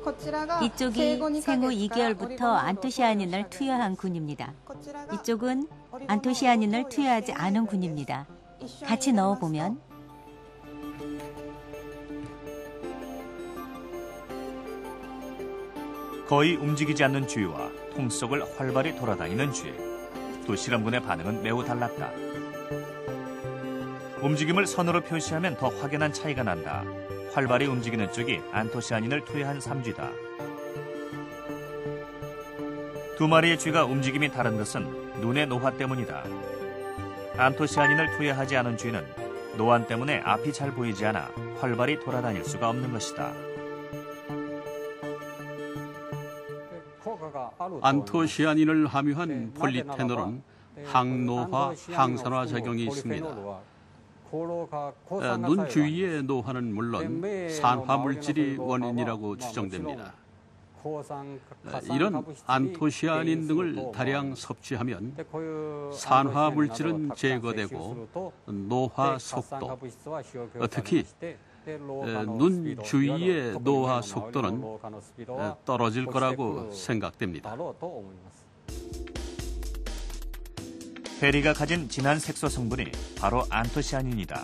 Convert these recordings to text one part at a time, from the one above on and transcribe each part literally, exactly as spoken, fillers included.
이쪽이 생후 이 개월부터 안토시아닌을 투여한 군입니다. 이쪽은 안토시아닌을 투여하지 않은 군입니다. 같이 넣어보면 거의 움직이지 않는 쥐와 통 속을 활발히 돌아다니는 쥐. 두 실험군의 반응은 매우 달랐다. 움직임을 선으로 표시하면 더 확연한 차이가 난다. 활발히 움직이는 쪽이 안토시아닌을 투여한 삼쥐다. 두 마리의 쥐가 움직임이 다른 것은 눈의 노화 때문이다. 안토시아닌을 투여하지 않은 쥐는 노안 때문에 앞이 잘 보이지 않아 활발히 돌아다닐 수가 없는 것이다. 안토시아닌을 함유한 폴리테놀은 항노화, 항산화 작용이 있습니다. 눈 주위의 노화는 물론 산화 물질이 원인이라고 추정됩니다. 이런 안토시아닌 등을 다량 섭취하면 산화 물질은 제거되고 노화 속도, 특히 눈 주위의 노화 속도는 떨어질 거라고 생각됩니다. 베리가 가진 진한 색소 성분이 바로 안토시아닌이다.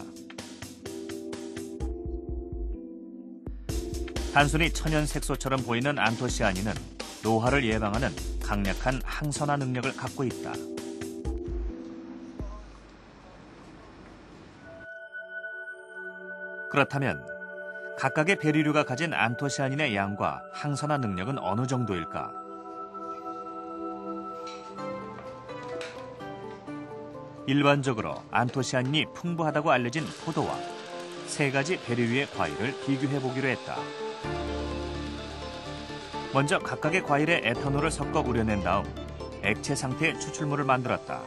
단순히 천연 색소처럼 보이는 안토시아닌은 노화를 예방하는 강력한 항산화 능력을 갖고 있다. 그렇다면 각각의 베리류가 가진 안토시아닌의 양과 항산화 능력은 어느 정도일까? 일반적으로 안토시아닌이 풍부하다고 알려진 포도와 세 가지 베리류의 과일을 비교해보기로 했다. 먼저 각각의 과일에 에탄올을 섞어 우려낸 다음 액체 상태의 추출물을 만들었다.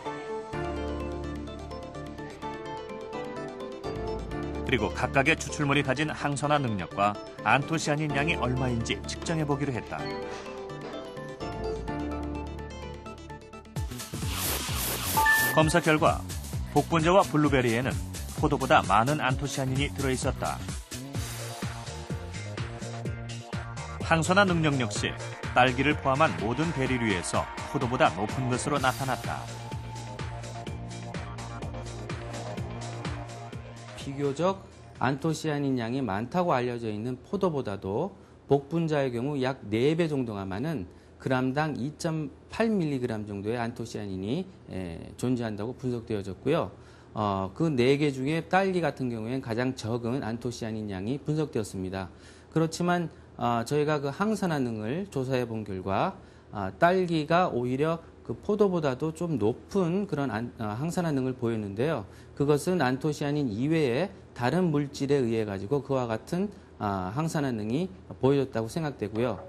그리고 각각의 추출물이 가진 항산화 능력과 안토시아닌 양이 얼마인지 측정해보기로 했다. 검사 결과 복분자와 블루베리에는 포도보다 많은 안토시아닌이 들어있었다. 항산화 능력 역시 딸기를 포함한 모든 베리류에서 포도보다 높은 것으로 나타났다. 비교적 안토시아닌 양이 많다고 알려져 있는 포도보다도 복분자의 경우 약 네 배 정도가 많은 그람당 이 점 팔 밀리그램 정도의 안토시아닌이 에, 존재한다고 분석되어졌고요. 어, 그 네 개 중에 딸기 같은 경우에는 가장 적은 안토시아닌 양이 분석되었습니다. 그렇지만 어, 저희가 그 항산화 능을 조사해 본 결과 어, 딸기가 오히려 그 포도보다도 좀 높은 그런 안, 어, 항산화 능을 보였는데요. 그것은 안토시아닌 이외에 다른 물질에 의해 가지고 그와 같은 어, 항산화 능이 보여졌다고 생각되고요.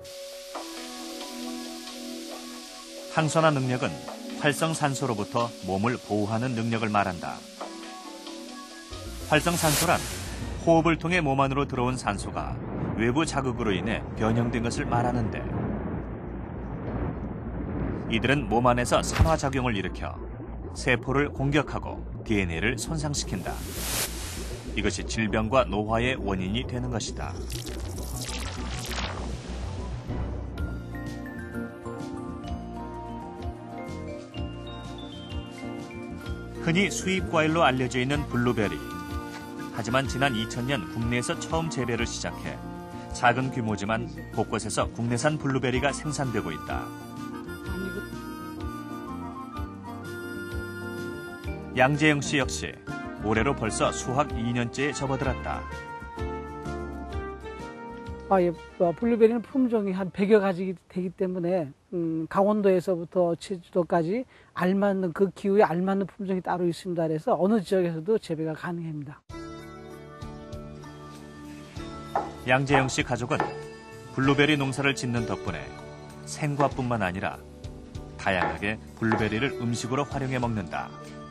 항산화 능력은 활성산소로부터 몸을 보호하는 능력을 말한다. 활성산소란 호흡을 통해 몸 안으로 들어온 산소가 외부 자극으로 인해 변형된 것을 말하는데, 이들은 몸 안에서 산화작용을 일으켜 세포를 공격하고 디엔에이를 손상시킨다. 이것이 질병과 노화의 원인이 되는 것이다. 흔히 수입 과일로 알려져 있는 블루베리. 하지만 지난 이천 년 국내에서 처음 재배를 시작해 작은 규모지만 곳곳에서 국내산 블루베리가 생산되고 있다. 양재영 씨 역시 올해로 벌써 수확 이 년째에 접어들었다. 아, 예, 블루베리는 품종이 한 백여 가지 되기 때문에 음, 강원도에서부터 제주도까지 알맞는 그 기후에 알맞는 품종이 따로 있습니다. 그래서 어느 지역에서도 재배가 가능합니다. 양재영 씨 가족은 블루베리 농사를 짓는 덕분에 생과뿐만 아니라 다양하게 블루베리를 음식으로 활용해 먹는다.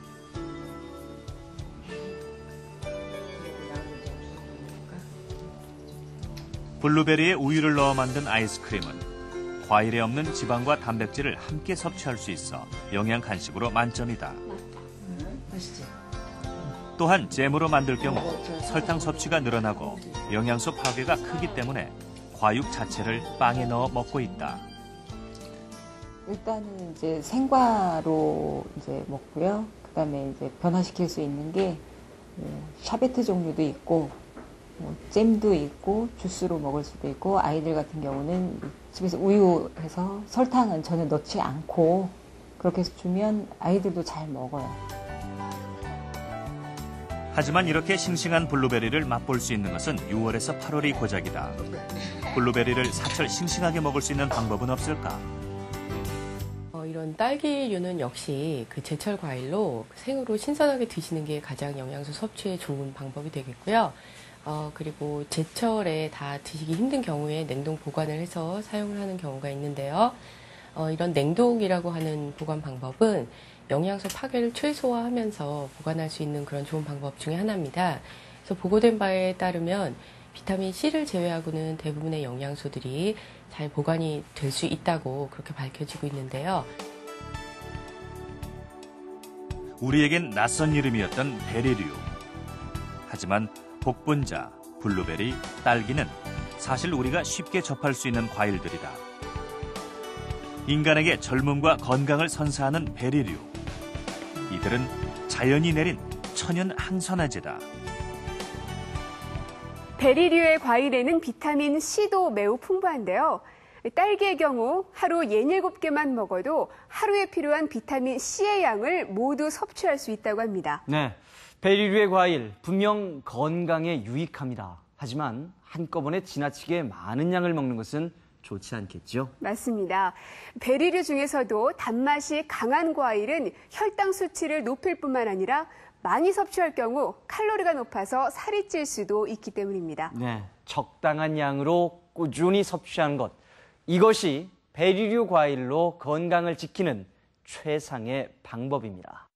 블루베리에 우유를 넣어 만든 아이스크림은 과일에 없는 지방과 단백질을 함께 섭취할 수 있어 영양 간식으로 만점이다. 맛있지? 또한 잼으로 만들 경우 설탕 섭취가 늘어나고 영양소 파괴가 크기 때문에 과육 자체를 빵에 넣어 먹고 있다. 일단은 이제 생과로 이제 먹고요. 그다음에 이제 변화시킬 수 있는 게 뭐 샤베트 종류도 있고, 뭐 잼도 있고, 주스로 먹을 수도 있고, 아이들 같은 경우는 집에서 우유해서 설탕은 전혀 넣지 않고 그렇게 해서 주면 아이들도 잘 먹어요. 하지만 이렇게 싱싱한 블루베리를 맛볼 수 있는 것은 유월에서 팔월이 고작이다. 블루베리를 사철 싱싱하게 먹을 수 있는 방법은 없을까? 어, 이런 딸기류는 역시 그 제철 과일로 생으로 신선하게 드시는 게 가장 영양소 섭취에 좋은 방법이 되겠고요. 어, 그리고 제철에 다 드시기 힘든 경우에 냉동 보관을 해서 사용을 하는 경우가 있는데요. 어, 이런 냉동이라고 하는 보관 방법은 영양소 파괴를 최소화하면서 보관할 수 있는 그런 좋은 방법 중에 하나입니다. 그래서 보고된 바에 따르면 비타민 C를 제외하고는 대부분의 영양소들이 잘 보관이 될 수 있다고 그렇게 밝혀지고 있는데요. 우리에겐 낯선 이름이었던 베리류. 하지만 복분자, 블루베리, 딸기는 사실 우리가 쉽게 접할 수 있는 과일들이다. 인간에게 젊음과 건강을 선사하는 베리류. 이들은 자연이 내린 천연 항산화제다. 베리류의 과일에는 비타민 C도 매우 풍부한데요. 딸기의 경우 하루 예닐곱 개만 먹어도 하루에 필요한 비타민 C의 양을 모두 섭취할 수 있다고 합니다. 네, 베리류의 과일 분명 건강에 유익합니다. 하지만 한꺼번에 지나치게 많은 양을 먹는 것은 좋지 않겠죠? 맞습니다. 베리류 중에서도 단맛이 강한 과일은 혈당 수치를 높일 뿐만 아니라 많이 섭취할 경우 칼로리가 높아서 살이 찔 수도 있기 때문입니다. 네, 적당한 양으로 꾸준히 섭취하는 것. 이것이 베리류 과일로 건강을 지키는 최상의 방법입니다.